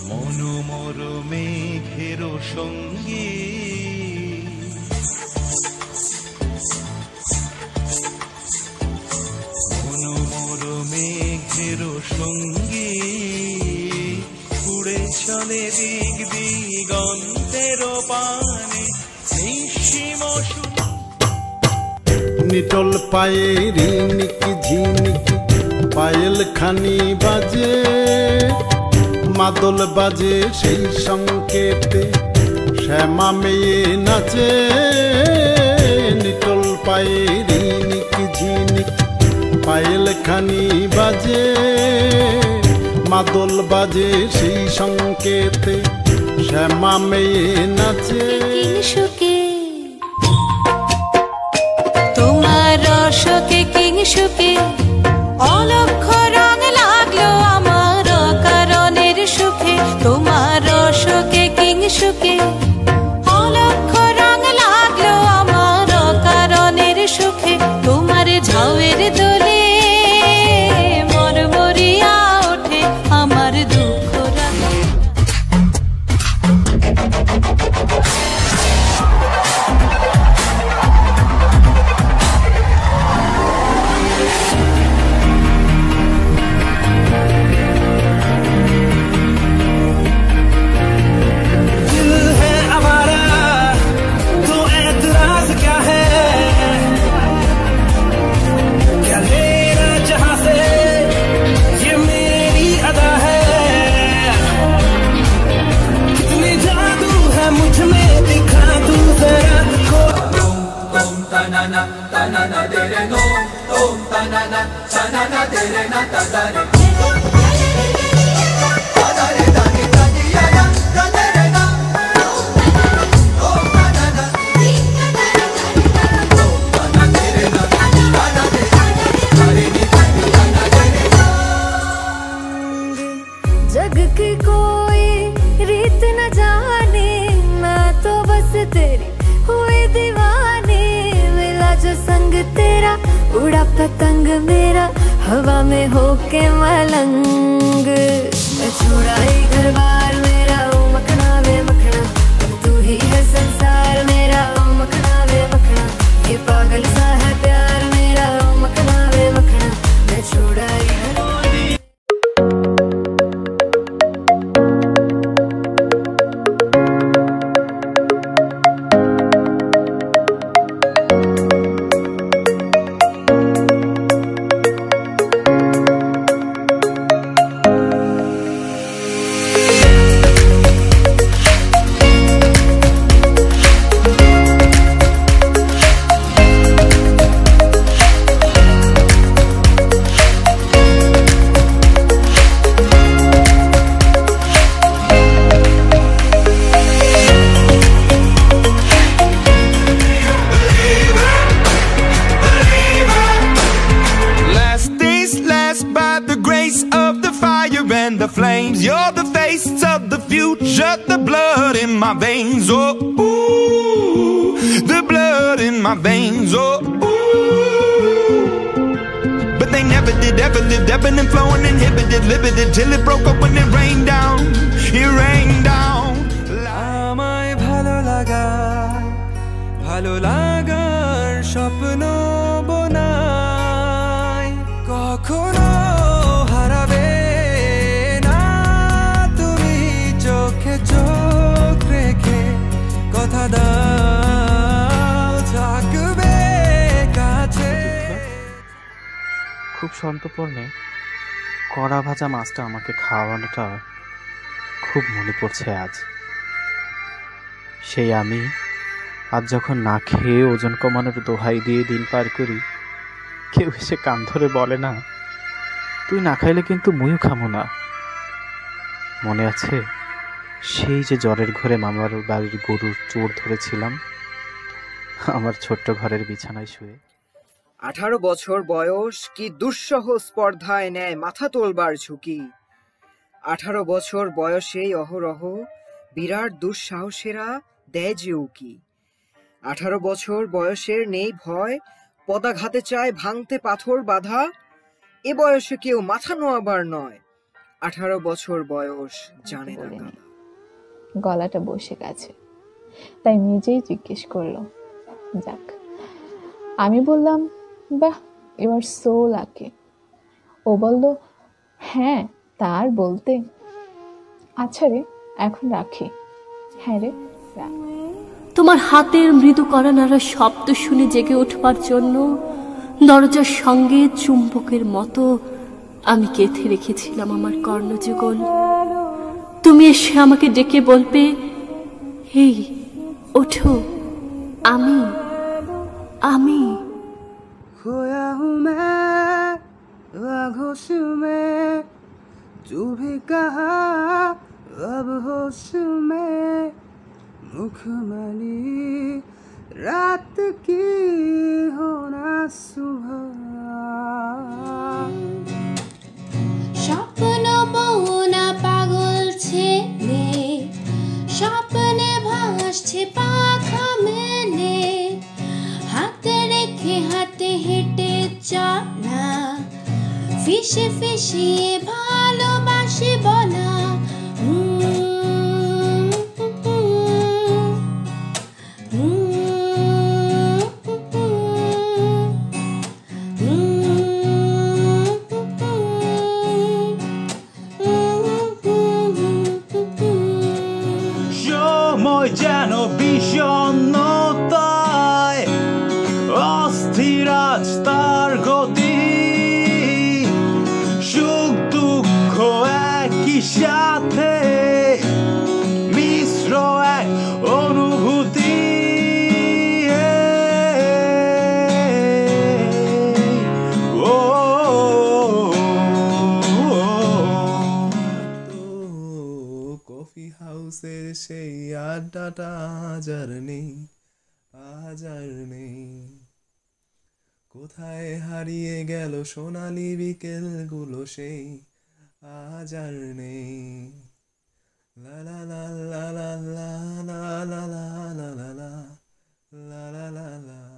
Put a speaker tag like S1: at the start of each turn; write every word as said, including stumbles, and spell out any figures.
S1: মনোমর মেঘের সঙ্গী মনোমর মেঘের সঙ্গী উড়ে চলে দিক দিগন্তের পানে নিঃসীম
S2: নিটল পায়ে রিনিকি ঝিনিকি পায়েল খানি বাজে মাদল বাজে সেই সংকেতে শ্যামা মেয়ে নাচে নিটল পায়ে রিনিকি ঝিনিকি পায়েল খানি বাজে মাদল বাজে সেই সংকেতে শ্যামা মেয়ে নাচে
S3: কিংশুকে তোমার রসকে কিংশুকে অলক্ষ রং লাগলো আমার কারণের সুখে তোমার রসকে কিংশুকে অলক্ষ রং লাগলো আমার কারণের সুখে তোমার ঝাউয়ের দোলে মরমরিয়া ওঠে আমার দুঃখ রাগে
S4: जग की कोई रीत न जाने मैं तो बस तेरी हुई दीवानी मिला जो संग तेरा उड़ा पतंग मेरा हवा में होके मलंग मैं छुड़ाई घर बार मेरा ओ मखना वे मखना तू ही है संसार मेरा ओ मखना वे मखना ये पागल सा है प्यार मेरा ओ मखना वे मखना मैं छुड़ाई घर
S1: and the flames. You're the face of the future, the blood in my veins. Oh, ooh, the blood in my veins. Oh, ooh. But they never did, ever lived, ebbing and flowing, inhibited, limited, till it broke up when it rained down. It rained down.
S5: আমায় ভালো লাগা, ভালো লাগার স্বপ্ন বোনাই কখনো হারাবে না তুমি চোখে চোখ রেখে কথা দাও থাকবে কাছে।
S6: খুব সন্তর্পণে কড়া ভাজা মাছটা আমাকে খাওয়ানোটা খুব মনে পড়ছে আজ। সেই আমি আজ যখন না খেয়ে ওজন কমানোর দোহাই দিয়ে দিন পার করি, কেউ এসে কান ধরে বলে না তুই না খাইলে কিন্তু মুইও খামো না। মনে আছে সেই যে জ্বরের ঘরে মামার বাড়ির গরুর চোর ধরেছিলাম আমার ছোট্ট ঘরের বিছানায় শুয়ে।
S7: আঠারো বছর বয়স কি দুঃসহ স্পর্ধায় নেয় মাথা তোলবার ঝুঁকি। আঠারো বছর বয়সেই অহরহ বিরাট দুঃসাহসেরা দেয় যে উকি। আঠারো বছর বয়সের নেই ভয়, পদাঘাতে চায় ভাঙতে পাথর বাধা। এ বয়সে কেউ মাথা নোয়াবার নয়, আঠারো বছর বয়স, জানে না
S8: বলিনি।
S7: কালা।
S8: গলাটা বসে গেছে, তাই নিজেই জিজ্ঞেস করলো। যাক, আমি বললাম, বাহ, ইউ আর সো লাকি। ও বলল, হ্যাঁ তার বলতে। আচ্ছা রে, এখন রাখি। হ্যাঁ রে, রাখ।
S9: তোমার হাতের মৃদু করা নাড়া শব্দ শুনে জেগে উঠবার জন্য দরজার সঙ্গে চুম্বকের মতো আমি গেঁথে রেখেছিলাম আমার কর্ণযুগল। তুমি এসে আমাকে ডেকে বলবে, এই ওঠো, আমি আমি
S5: खोया हूँ मैं आगोश में, जो भी कहा अब होश में, मुखमनी रात की होना सुबह।
S10: স্বপ্ন বউনা পাগল ছেলে, স্বপ্নে ভাসছে পাখা মেলে, হাতে রেখে হাতে হেঁটে চলা, ফিসে ফিসিয়ে ভালোবাসি বলা। উম,
S1: সময় যেন বিষণ্ণতায় অস্থির আজ তার গতি, সুখ দুঃখ একই সাথে মিশ্র এক অনুভূতি। ও
S5: কফি হাউসের সেই আড্ডাটা আজ আর নেই, আজ আর নেই। কোথায় হারিয়ে গেল সোনালি বিকেলগুলো সেই, আজ আর নেই। লা লা লা লা লা লা লা লা লা লা লা লা লা লা লা।